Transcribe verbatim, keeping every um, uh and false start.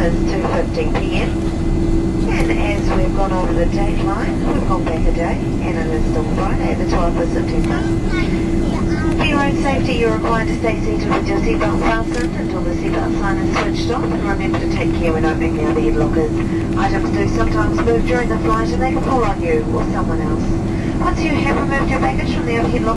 is two fifty p m and as we've gone over the date line, we've gone back a day and it is still Friday the twelfth of September. For your own safety, you're required to stay seated with your seatbelt fastened until the seatbelt sign is switched off, and remember to take care when opening the overhead lockers. Items do sometimes move during the flight and they can fall on you or someone else. Once you have removed your baggage from the overhead locker,